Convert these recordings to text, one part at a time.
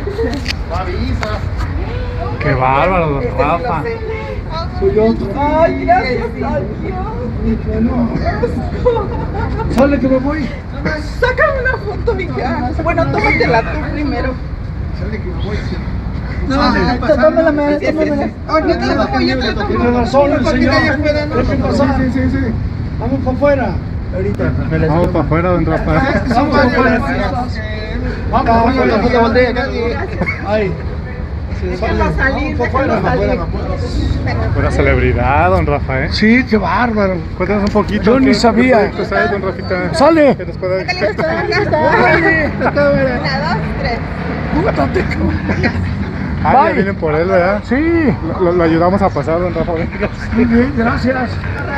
Qué bárbaro, don Rafa. Ay, gracias a Dios. Sale que me voy. Sácame una foto y ya. Bueno, tómatela tú primero. Sale que me voy. Tómala, tómala. Yo te la tomo, yo te la tomo. Tiene razón el señor. Dejen pasar. Sí. Vamos para afuera. Ahorita. Vamos para afuera, don Rafa. Vamos para afuera. Vamos. Ahí. Déjala salir, déjala salir. Una celebridad, don Rafa, ¿eh? Sí, qué bárbaro. Cuéntanos un poquito. Yo ni sabía. ¿Qué proyecto sabes, don Rafita? ¡Sale! ¿Qué nos puede decir? Una, dos, tres. Pútate, Ah, ya Bye. vienen por él, ¿verdad? Sí. Lo ayudamos a pasar, don Rafa. Venga. Muy bien, gracias.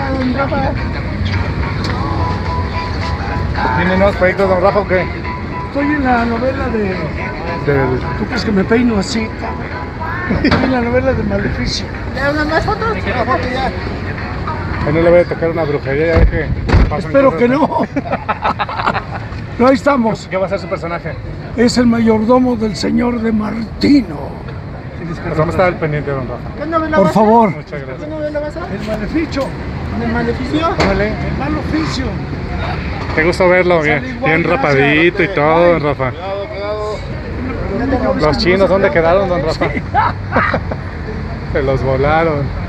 ¿Tiene nuevos proyectos, don Rafa, o qué? Estoy en la novela de... ¿Tú crees que me peino así, cabrón? Estoy en la novela de Maleficio. ¿Ya unas más fotos? Ahí no le voy a tocar una brujería, ya ve que pasan Espero cosas, que no. No, ahí estamos. ¿Qué va a ser su personaje? Es el mayordomo del señor de Martino. Pues vamos a estar al pendiente, don Rafa. ¿Qué novela Por vas a favor. Muchas ¿Qué gracias. novela vas a El Maleficio. ¿El Maleficio? Órale. El mal oficio. Qué gusto verlo, bien rapadito y todo, don Rafa. Los chinos, ¿dónde quedaron, don Rafa? Se los volaron.